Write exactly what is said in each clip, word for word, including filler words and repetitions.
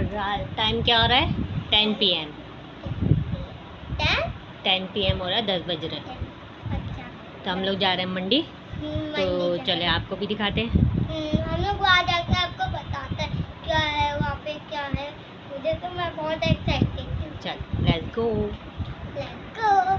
Time क्या हो रहा है? Ten P ten PM P एम हो रहा है, दस बज रहे हैं। अच्छा। तो हम लोग जा रहे हैं मंडी। तो चले आपको भी दिखाते हैं। हम लोग वहाँ जाकर आपको बताते हैं क्या है वहाँ पे, क्या है। मुझे तो मैं बहुत एक्साइटेड हूँ। चल लेट्स गो लेट्स गो।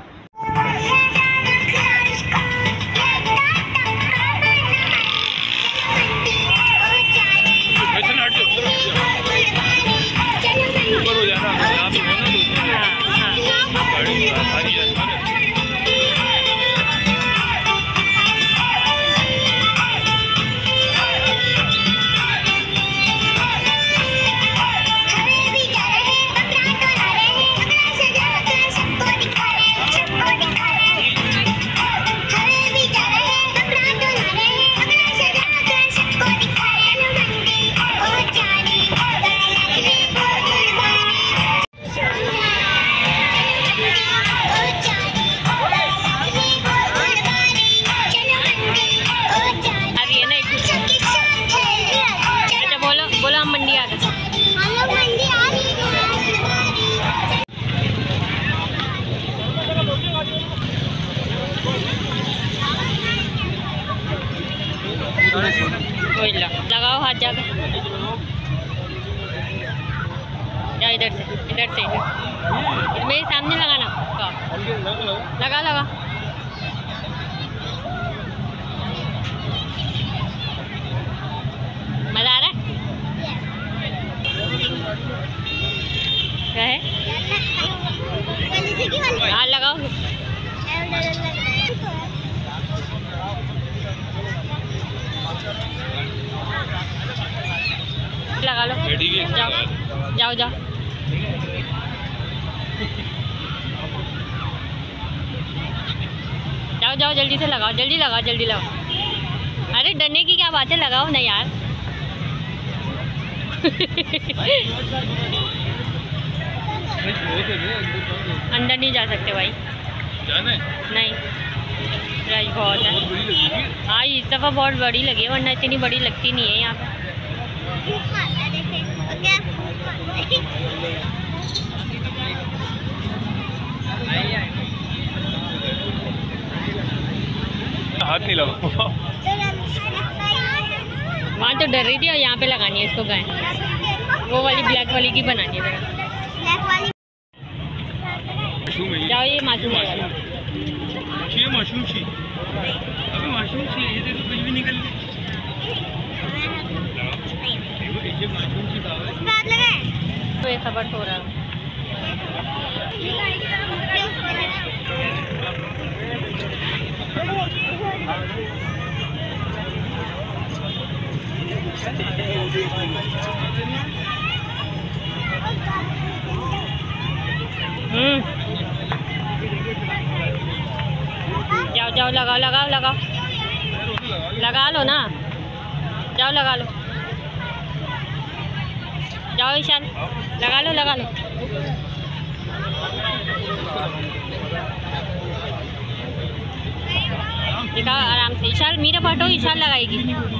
लगाओ हाथ जाकर, या इधर से इधर से इधर मेरे सामने लगाना। लगा लगा मजा आ रहा है? क्या है? हाँ लगाओ। लगा लो, जाओ जाओ जाओ। जाओ जाओ जल्दी से लगाओ, जल्दी लगाओ, जल्दी लगाओ। अरे डरने की क्या बात है, लगाओ ना यार। अंदर नहीं जा सकते भाई, नहीं रश बहुत है। हाँ इस दफ़ा बहुत बड़ी लगी है, वरना इतनी बड़ी लगती नहीं है यहाँ पे। हाथ नहीं लगाओ। वहाँ तो डर रही थी और यहाँ पे लगानी है इसको गाय। वो वाली ब्लैक वाली की बनानी है। जाओ ये मासूम है, ये मासूम सी, अबे मासूम सी ये देखो कुछ भी निकल गई। ये मासूम सी दाव है। तो ये खबर हो रहा है। हम्म जाओ जाओ लगाओ लगाओ लगाओ, लगा लो ना, जाओ लगा लो, जाओ ईशान लगा लो लगा लो। दिखाओ आराम से। ईशान मीरा पटो, ईशान लगाएगी।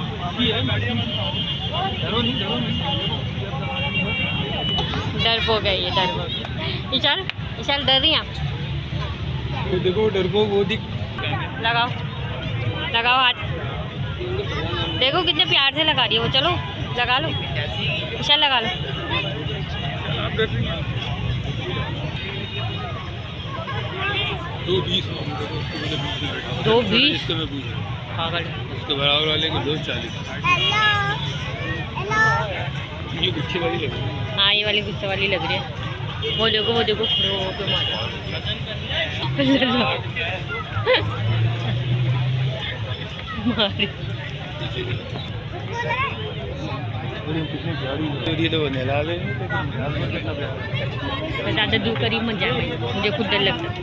डरपोक है ये, डरपोक। ईशान ईशान डर रही हैं आप? देखो डरपोक वो दिख। लगाओ लगाओ हाथ, देखो कितने प्यार से लगा रही है वो। चलो लगा लो ईशान, लगा लो। दो बीस दो बीस पागल, उसके बराबर वाले को दो चालीस। ये गुच्छे वाली लग रही है। हाँ ये वाली गुस्से वाली लग रही है। वो देखो वो देखो खड़ो होके मारो। मारी ज़्यादा दूर करीब मत जाए, मुझे खुद डर लगता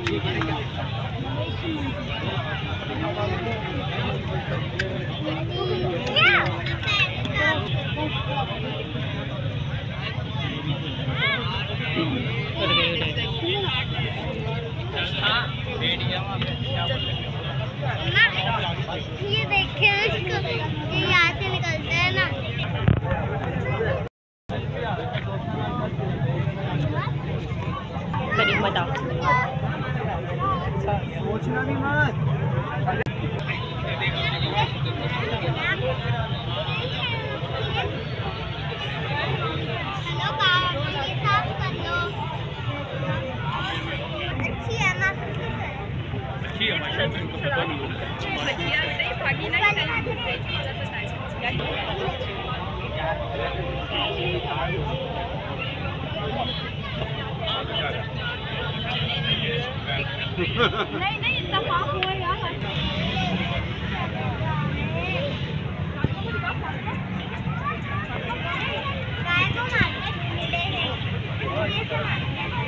ये देखिए इसको, ये यहाँ से निकलता है ना। करीब बताओ। सोचना भी मत। हेलो बाबा, ये साफ कर लो। अच्छी है ना? अच्छी है माशाल्लाह, इनको पता नहीं होगा। नहीं नहीं, इतना पाप हुआ यार। गाय को मारते कीड़े हैं, कीड़े से मारते हैं।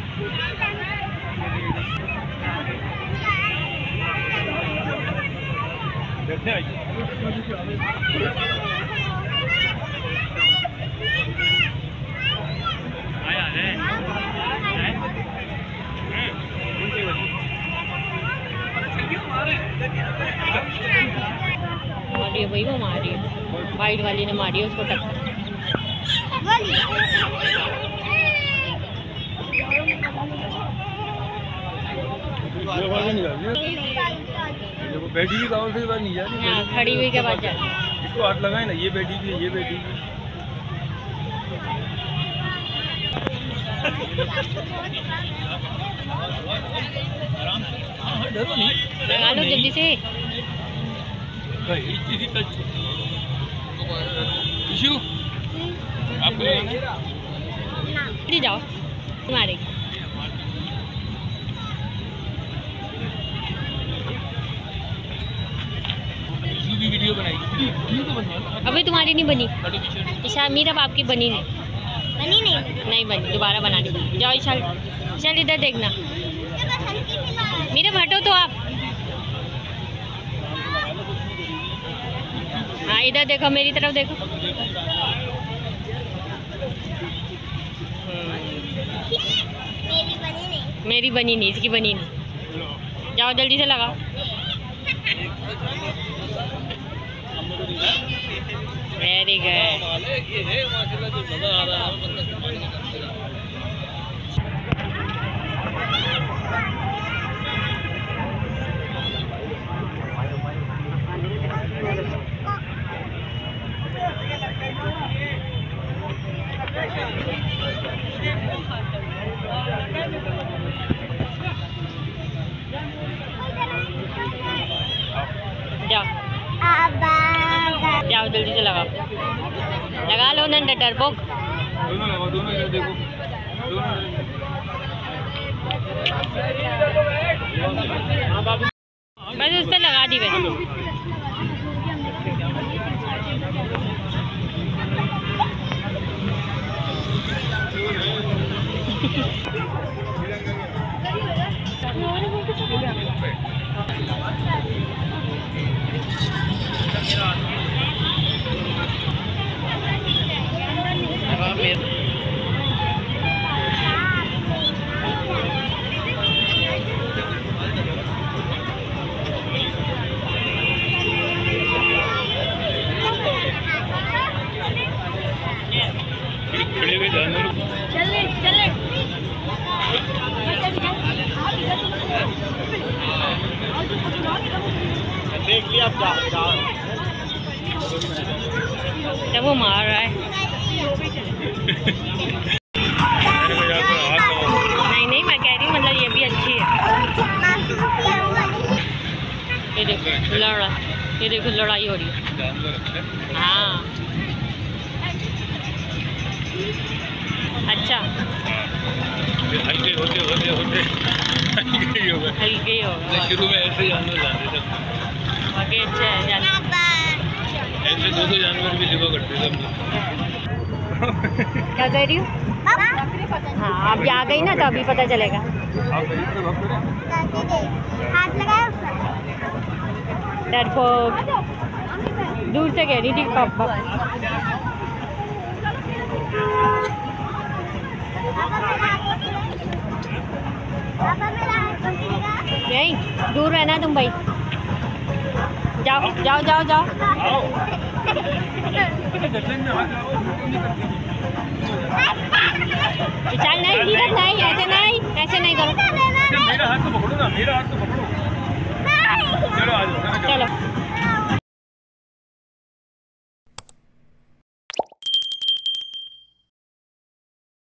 देखते हैं आया है। मारी है भाई, वो मारी है, वाइट वाली ने मारी है उसको टक्कर। बैठी भी गाँव से बात नहीं जा रही। हाँ, खड़ी हुई के बाद जा इसको हाथ लगाए ना, ये बैठी भी है, ये बैठी भी है। डरो नहीं, लगा लो जल्दी से। इशू आपको जाओ मारेगी। भी वीडियो बनाएगी, वीडियो तो बनवा। अभी तुम्हारी नहीं बनी ईशा, मीरा बाप की बनी नहीं। बनी नहीं, नहीं बनी, दोबारा बनानी पड़ी। जाओ ईशा, चल इधर देखना। मीरा हटो तो आप। हाँ इधर देखो, मेरी तरफ देखो। मेरी बनी नहीं। मेरी बनी नहीं, इसकी बनी नहीं। जाओ जल्दी से लगाओ। Very good. जाओ जाओ जल्दी से लगाओ, लगा लो ना डरपोक। दोनों लगाओ, दोनों इधर देखो, बस उस पर लगा दी वैसे। खड़े हुए जानवर चले चले। देख लिया आप। जब वो मार रहा है। नहीं नहीं, मैं कह रही हूँ मतलब ये भी अच्छी है। ये देखो लड़ा, ये देखो लड़ाई हो रही है। हाँ अच्छा, हल्के होते होते होते हल्के ही होगा। हल्के ही होगा। शुरू में ऐसे जानवर जाते थे, बाकी अच्छा है जानवर। ऐसे दो दो जानवर भी लिवा करते थे हम लोग। क्या कह रही हूँ? हाँ अब आ गई ना तो अभी पता चलेगा। हाथ लगाओ। डरपोक दूर से कह रही थी पापा। यही दूर रहना तुम भाई। जाओ जाओ जाओ जाओ। आओ गर्दन में हाथ लगाओ, नहीं करते। विशाल नहीं, नीरज नहीं, ऐसे नहीं, ऐसे नहीं करो। मेरा हाथ तो पकड़ो ना, मेरा हाथ तो पकड़ो। चलो आ जाओ, चलो।